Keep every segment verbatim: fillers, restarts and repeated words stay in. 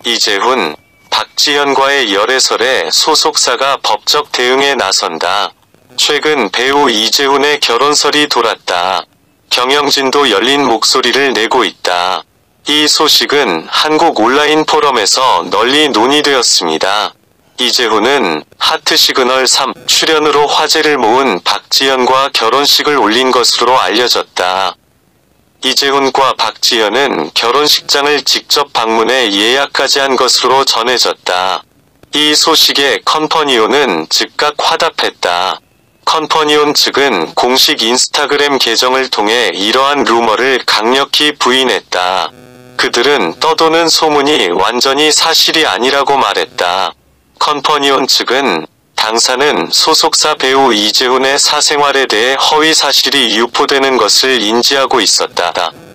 이재훈, 박지현과의 열애설에 소속사가 법적 대응에 나선다. 최근 배우 이재훈의 결혼설이 돌았다. 경영진도 열린 목소리를 내고 있다. 이 소식은 한국 온라인 포럼에서 널리 논의되었습니다. 이재훈은 하트 시그널 삼 출연으로 화제를 모은 박지현과 결혼식을 올린 것으로 알려졌다. 이재훈과 박지현은 결혼식장을 직접 방문해 예약까지 한 것으로 전해졌다. 이 소식에 컨퍼니온은 즉각 화답했다. 컨퍼니온 측은 공식 인스타그램 계정을 통해 이러한 루머를 강력히 부인했다. 그들은 떠도는 소문이 완전히 사실이 아니라고 말했다. 컨퍼니온 측은 당사는 소속사 배우 이재훈의 사생활에 대해 허위 사실이 유포되는 것을 인지하고 있었다.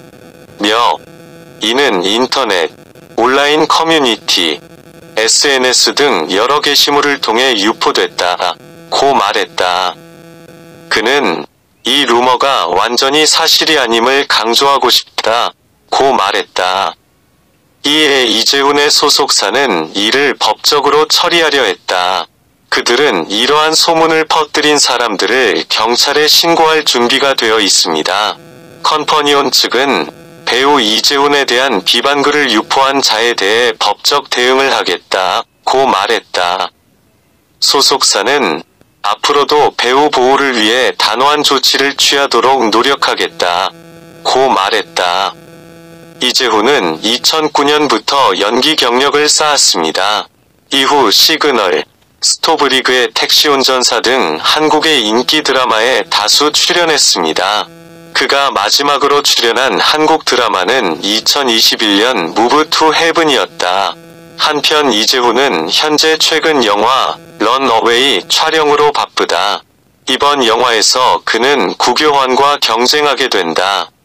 며 이는 인터넷, 온라인 커뮤니티, 에스엔에스 등 여러 게시물을 통해 유포됐다. 고 말했다. 그는 이 루머가 완전히 사실이 아님을 강조하고 싶다. 고 말했다. 이에 이재훈의 소속사는 이를 법적으로 처리하려 했다. 그들은 이러한 소문을 퍼뜨린 사람들을 경찰에 신고할 준비가 되어 있습니다. 컨퍼니온 측은 배우 이재훈에 대한 비방글을 유포한 자에 대해 법적 대응을 하겠다. 고 말했다. 소속사는 앞으로도 배우 보호를 위해 단호한 조치를 취하도록 노력하겠다. 고 말했다. 이재훈은 이천구 년부터 연기 경력을 쌓았습니다. 이후 시그널, 스토브리그의 택시 운전사 등 한국의 인기 드라마에 다수 출연했습니다. 그가 마지막으로 출연한 한국 드라마는 이천이십일 년 무브 투 헤븐이었다. 한편 이재훈은 현재 최근 영화 런어웨이 촬영으로 바쁘다. 이번 영화에서 그는 구교환과 경쟁하게 된다.